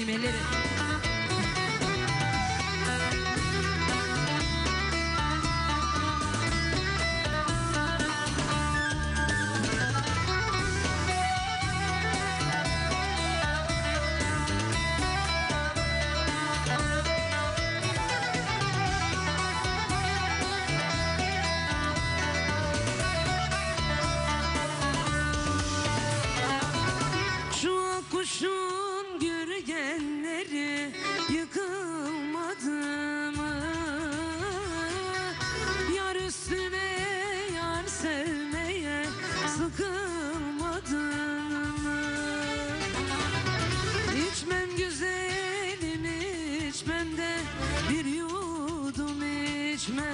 benim ellerim. Kuşun gürgenleri yıkılmadı mı? Yar üstüne yar sevmeye sıkılmadın mı? İçmem güzelim içmem de bir yudum içmem.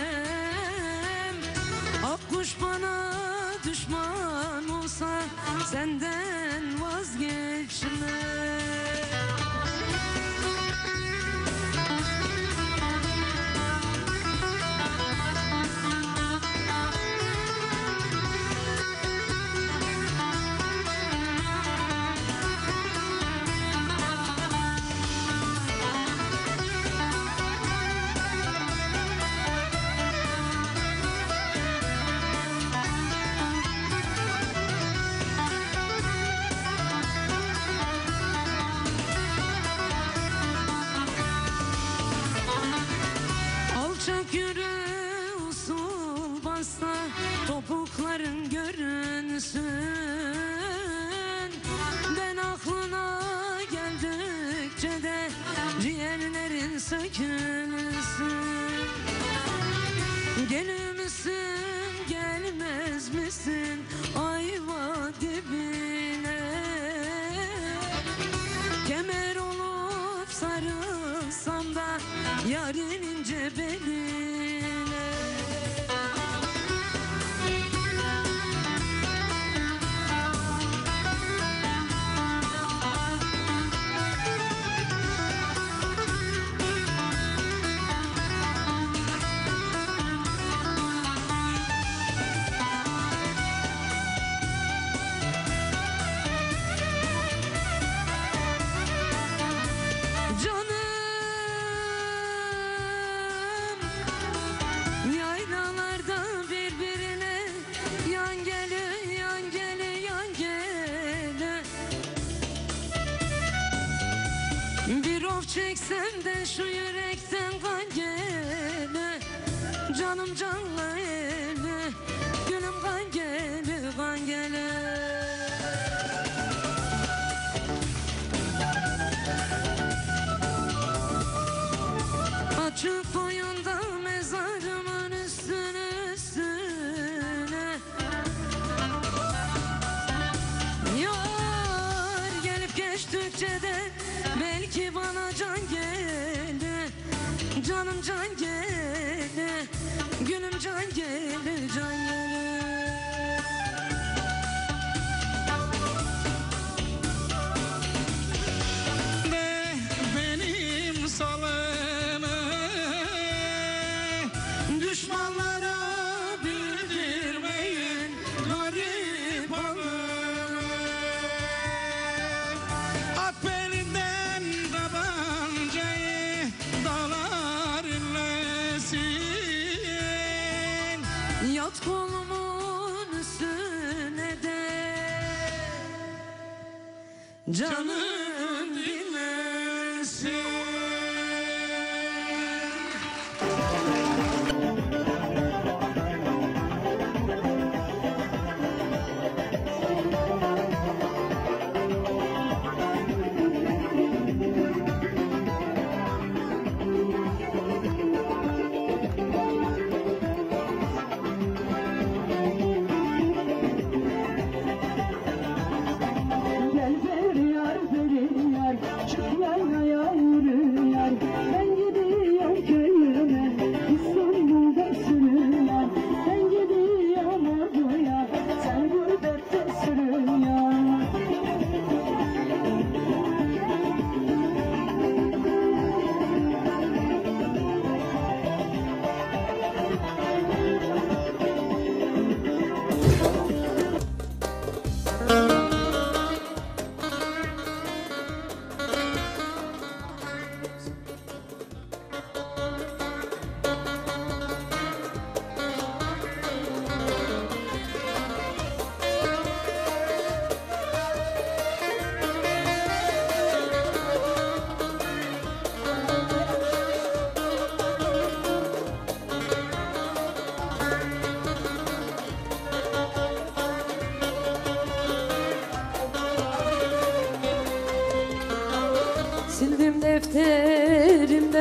Akkuş bana düşman olsa senden vazgeçme. Alçak yürü usul basta topukların görünsün. Ben aklına geldikçe de ciğerlerin sökülsün. Gelir misin gelmez misin ayva dibine? Kemer olup sarılsam da yarın ince beline. Bir of çeksem de şu yürekten kan gele. Canım canlı ele, gülüm kan gele, kan gele. Açık boyunda mezarımın üstüne üstüne. Yar gelip geçtikçe de belki bana can gele. Canım can gele, gülüm can gele, can gele. De benim salımı düşmanlara bildirmeyin garip halımı. At belinden tabancayı dağlar inlesin. Yat kolumun üstüne de canım dinlesin. Gel Feryar Feryar çık yaylaya yürü.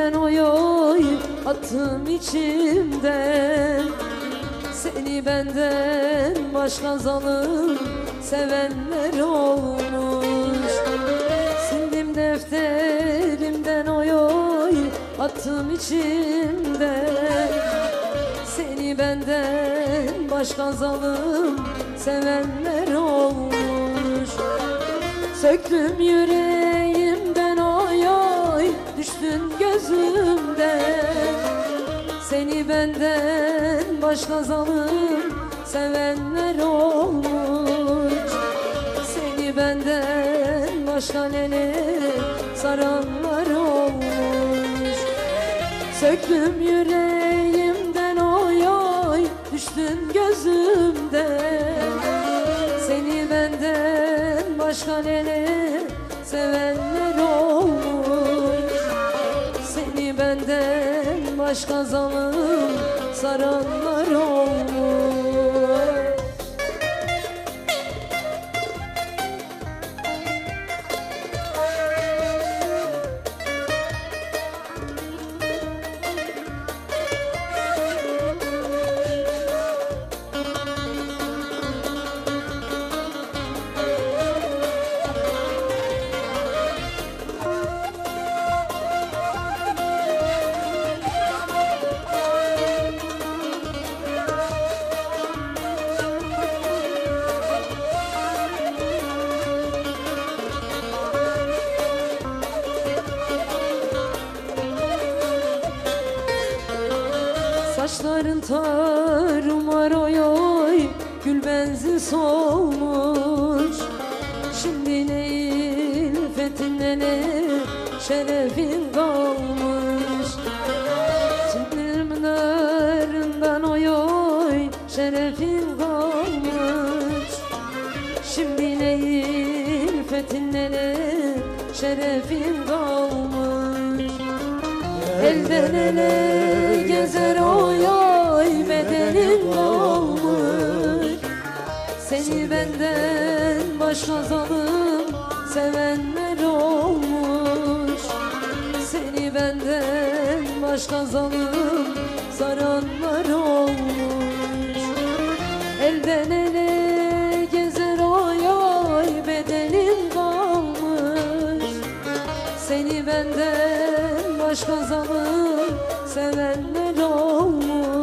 benden oy oy attım içimden. Seni benden başka zalim sevenler olmuş. Sildim defterimden oy oy attım içimden. Seni benden başka zalim sevenler olmuş. Söktüm yüreğimden oy oy düştün gözümden. Seni benden başka zalim sevenler olmuş. Seni benden başka lele saranlar olmuş. Söktüm yüreğimden oy oy düştün gözümden. Seni benden başka lele sevenler olmuş. Seni benden başka zalim saranlar olmuş. Saçların tarumar oy oy gül benzi solmuş. Şimdi ne ilfetinle ne şerefin kalmış. Çiğdem narından oy oy şerefin kalmış. Şimdi ne ilfetinle ne şerefin kalmış. Elden ele gezer oy oy bedenin olmuş. Seni benden başka zalim sevenler olmuş. Seni benden başka zalim saranlar olmuş. Elden ele gezer oy oy bedenin kalmış. Seni benden başka zalim sevenler olmuş.